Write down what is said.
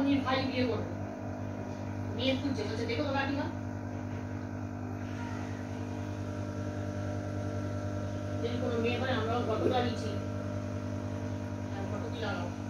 নির ভাই বিয়ে করবে, মেয়ে খুঁজছে, বলছে দেখো তো কাকিমা যদি কোনো মেয়ে হয় আমরাও ফটো দাঁড়িয়েছি, ফটো কি লাগাও।